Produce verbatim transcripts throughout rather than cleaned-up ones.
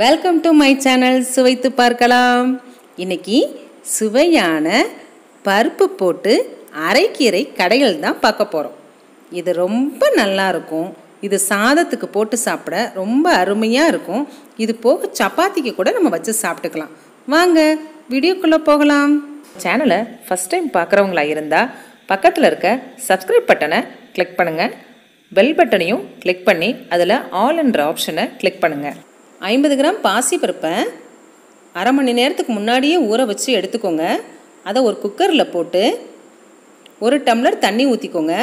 Welcome to my channel சுவைத்து பார்க்கலாம். இன்னைக்கு சுவையான பருப்பு போட்டு அரைக்கீரை கடைகள் தான் பார்க்க போகிறோம். இது ரொம்ப நல்லா இருக்கும். இது சாதத்துக்கு போட்டு சாப்பிட ரொம்ப அருமையாக இருக்கும். இது போக சப்பாத்திக்கு கூட நம்ம வச்சு சாப்பிட்டுக்கலாம். வாங்க வீடியோக்குள்ளே போகலாம். சேனலை ஃபஸ்ட் டைம் பார்க்குறவங்களா இருந்தால் பக்கத்தில் இருக்க சப்ஸ்கிரைப் பட்டனை கிளிக் பண்ணுங்கள். பெல் பட்டனையும் கிளிக் பண்ணி அதில் ஆல் என்ற ஆப்ஷனை கிளிக் பண்ணுங்கள். ஐம்பது கிராம் பாசி பருப்பை அரை மணி நேரத்துக்கு முன்னாடியே ஊற வச்சு எடுத்துக்கோங்க. அதை ஒரு குக்கரில் போட்டு ஒரு டம்ளர் தண்ணி ஊற்றிக்கோங்க.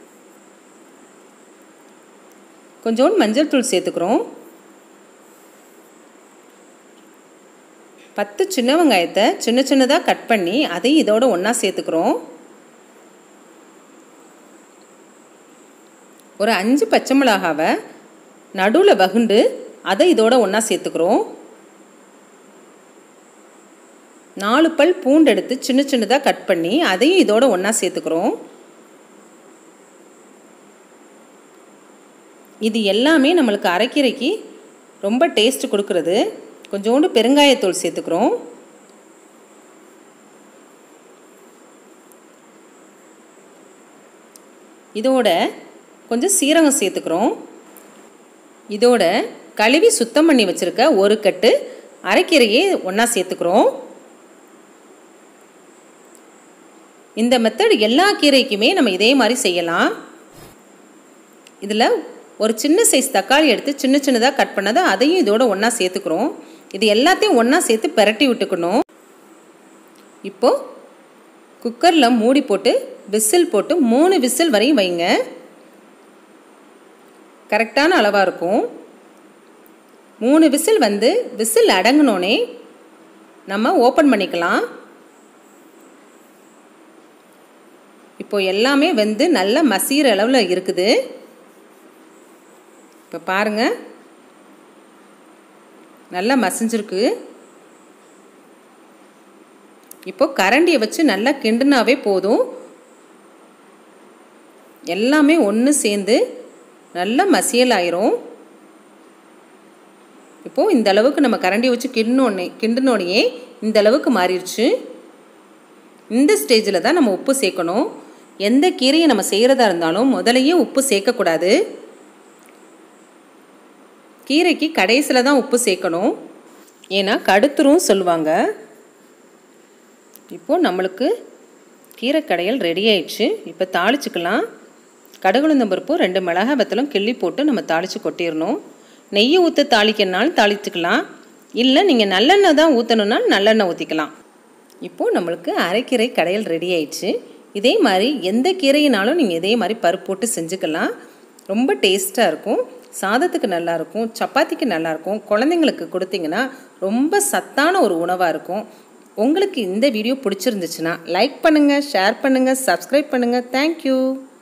கொஞ்சோண்டு மஞ்சள் தூள் சேர்த்துக்கிறோம். பத்து சின்ன வெங்காயத்தை சின்ன சின்னதாக கட் பண்ணி அதையும் இதோட ஒன்றா சேர்த்துக்கிறோம். ஒரு அஞ்சு பச்சை மிளகாவை நடுவில் வகுண்டு அதை இதோட ஒன்றா சேர்த்துக்கிறோம். நாலு பல் பூண்டு எடுத்து சின்ன சின்னதாக கட் பண்ணி அதையும் இதோட ஒன்றா சேர்த்துக்கிறோம். இது எல்லாமே நம்மளுக்கு அரைக்கீரைக்கு ரொம்ப டேஸ்ட் கொடுக்கறது. கொஞ்சோண்டு பெருங்காயத்தூள் சேர்த்துக்கிறோம். இதோட கொஞ்சம் சீரகம் சேர்த்துக்கிறோம். இதோட கழுவி சுத்தம் பண்ணி வச்சுருக்க ஒரு கட்டு அரைக்கீரையை ஒன்றா சேர்த்துக்கிறோம். இந்த மெத்தட் எல்லா கீரைக்குமே நம்ம இதே மாதிரி செய்யலாம். இதில் ஒரு சின்ன சைஸ் தக்காளி எடுத்து சின்ன சின்னதாக கட் பண்ணதை அதையும் இதோட ஒன்றா சேர்த்துக்கிறோம். இது எல்லாத்தையும் ஒன்றா சேர்த்து பெரட்டி விட்டுக்கணும். இப்போது குக்கரில் மூடி போட்டு விசில் போட்டு மூணு விசில் வரையும் வைங்க. கரெக்டான அளவாக இருக்கும். மூணு விசில் வந்து விசில் அடங்கினோடனே நம்ம ஓப்பன் பண்ணிக்கலாம். இப்போ எல்லாமே வந்து நல்ல மசிகிற அளவில் இருக்குது. இப்போ பாருங்கள், நல்லா மசிஞ்சிருக்கு. இப்போ கரண்டியை வச்சு நல்லா கிண்டுனாவே போதும். எல்லாமே ஒன்று சேர்ந்து நல்லா மசியல் ஆயிரும். இப்போது இந்த அளவுக்கு நம்ம கரண்டியை வச்சு கிண்டோடனே கிண்டினோடனே இந்த அளவுக்கு மாறிடுச்சு. இந்த ஸ்டேஜில் தான் நம்ம உப்பு சேர்க்கணும். எந்த கீரையை நம்ம செய்கிறதா இருந்தாலும் முதலையே உப்பு சேர்க்கக்கூடாது. கீரைக்கு கடைசியில் தான் உப்பு சேர்க்கணும். ஏன்னா கடுத்துரும் சொல்லுவாங்க. இப்போது நம்மளுக்கு கீரை கடையல் ரெடி ஆயிடுச்சு. இப்போ தாளிச்சுக்கலாம். கடுகுளுந்தம் பருப்பு ரெண்டு மிளகாய் வத்தலும் கிள்ளி போட்டு நம்ம தாளித்து கொட்டிடணும். நெய்யை ஊற்ற தாளிக்கிறனாலும் தாளிச்சுக்கலாம். இல்லை நீங்கள் நல்லெண்ணெய் தான் ஊற்றணுன்னா நல்லெண்ணெய் ஊற்றிக்கலாம். இப்போது நம்மளுக்கு அரைக்கீரை கடையல் ரெடி ஆயிடுச்சு. இதே மாதிரி எந்த கீரையினாலும் நீங்கள் இதே மாதிரி பருப்பு போட்டு செஞ்சுக்கலாம். ரொம்ப டேஸ்ட்டாக இருக்கும். சாதத்துக்கு நல்லாயிருக்கும், சப்பாத்திக்கு நல்லாயிருக்கும். குழந்தைங்களுக்கு கொடுத்தீங்கன்னா ரொம்ப சத்தான ஒரு உணவாக இருக்கும். உங்களுக்கு இந்த வீடியோ பிடிச்சிருந்துச்சுன்னா லைக் பண்ணுங்கள், ஷேர் பண்ணுங்கள், சப்ஸ்கிரைப் பண்ணுங்கள். தேங்க்யூ.